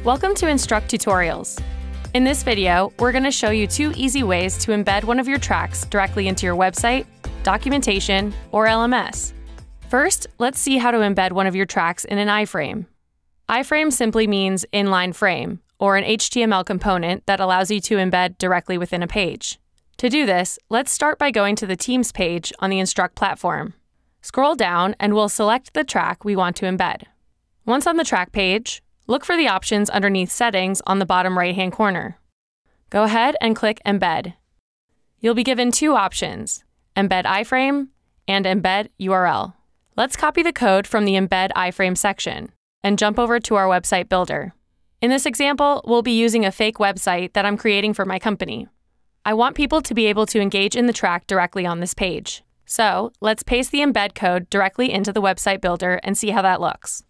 Welcome to Instruqt Tutorials. In this video, we're going to show you 2 easy ways to embed one of your tracks directly into your website, documentation, or LMS. First, let's see how to embed one of your tracks in an iframe. Iframe simply means inline frame, or an HTML component that allows you to embed directly within a page. To do this, let's start by going to the Teams page on the Instruqt platform. Scroll down and we'll select the track we want to embed. Once on the track page, look for the options underneath Settings on the bottom right-hand corner. Go ahead and click Embed. You'll be given 2 options, Embed iframe and Embed URL. Let's copy the code from the Embed iframe section and jump over to our website builder. In this example, we'll be using a fake website that I'm creating for my company. I want people to be able to engage in the track directly on this page. So let's paste the embed code directly into the website builder and see how that looks.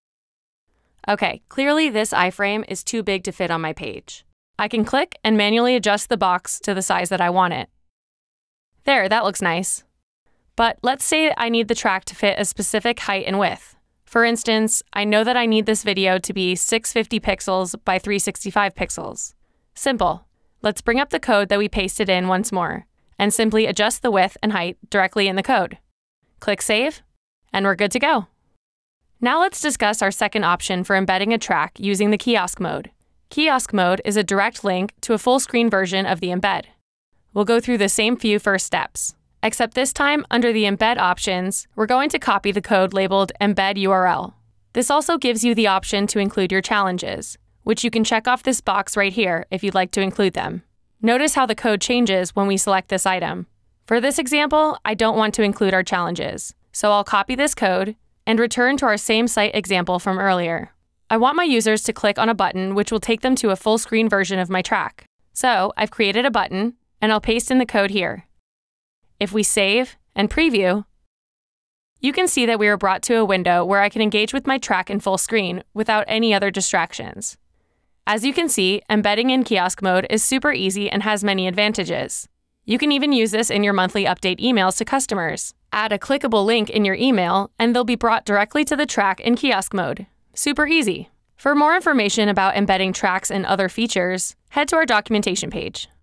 Okay, clearly this iframe is too big to fit on my page. I can click and manually adjust the box to the size that I want it. There, that looks nice. But let's say I need the track to fit a specific height and width. For instance, I know that I need this video to be 650 pixels by 365 pixels. Simple. Let's bring up the code that we pasted in once more, and simply adjust the width and height directly in the code. Click Save, and we're good to go. Now let's discuss our second option for embedding a track using the kiosk mode. Kiosk mode is a direct link to a full screen version of the embed. We'll go through the same few first steps, except this time under the embed options, we're going to copy the code labeled Embed URL. This also gives you the option to include your challenges, which you can check off this box right here if you'd like to include them. Notice how the code changes when we select this item. For this example, I don't want to include our challenges, so I'll copy this code and return to our same site example from earlier. I want my users to click on a button which will take them to a full screen version of my track. So I've created a button, and I'll paste in the code here. If we save and preview, you can see that we are brought to a window where I can engage with my track in full screen without any other distractions. As you can see, embedding in kiosk mode is super easy and has many advantages. You can even use this in your monthly update emails to customers. Add a clickable link in your email, and they'll be brought directly to the track in kiosk mode. Super easy. For more information about embedding tracks and other features, head to our documentation page.